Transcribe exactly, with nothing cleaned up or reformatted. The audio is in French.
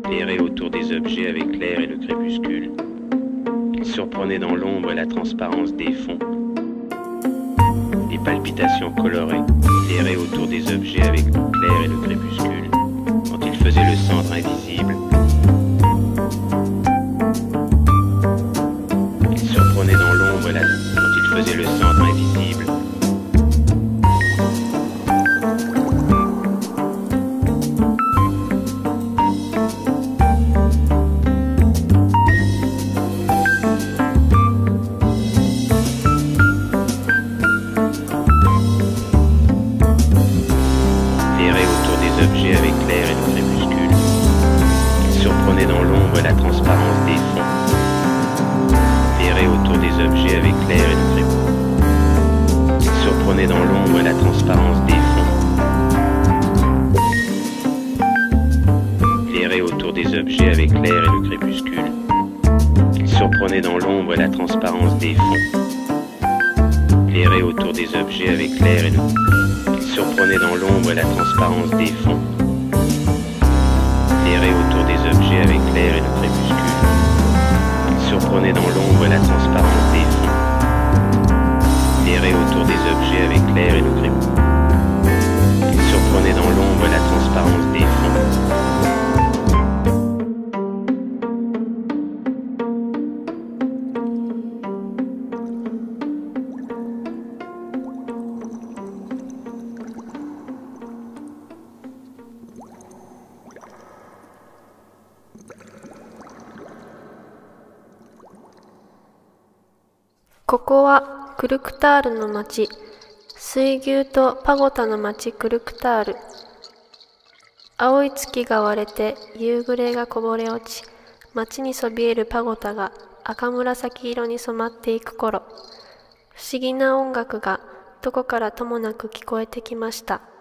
Errait autour des objets avec l'air et le crépuscule. Il surprenait dans l'ombre la transparence des fonds. Les palpitations colorées. Il errait autour des objets avec l'air et le crépuscule. Quand il faisait le centre invisible. Il surprenait dans l'ombre la... quand il faisait le centre invisible. Objets avec l'air et le crépuscule. Il surprenait dans l'ombre la transparence des fonds. Errait autour des objets avec l'air et le crépuscule. Il surprenait dans l'ombre la transparence des fonds. Errait autour des objets avec l'air et le crépuscule. Il surprenait dans l'ombre la transparence des fonds. Errait autour des objets avec l'air et le surprenait dans l'ombre la transparence des fonds. Errait autour des objets avec l'air et le crépuscule. Il surprenait dans l'ombre la transparence des fonds. Errait autour des objets avec l'air et le crépuscule. Il surprenait dans l'ombre la transparence des fonds. ここはクルクタールの町、水牛とパゴタの町クルクタール。青い月が割れて夕暮れがこぼれ落ち、町にそびえるパゴタが赤紫色に染まっていく頃、不思議な音楽がどこからともなく聞こえてきました。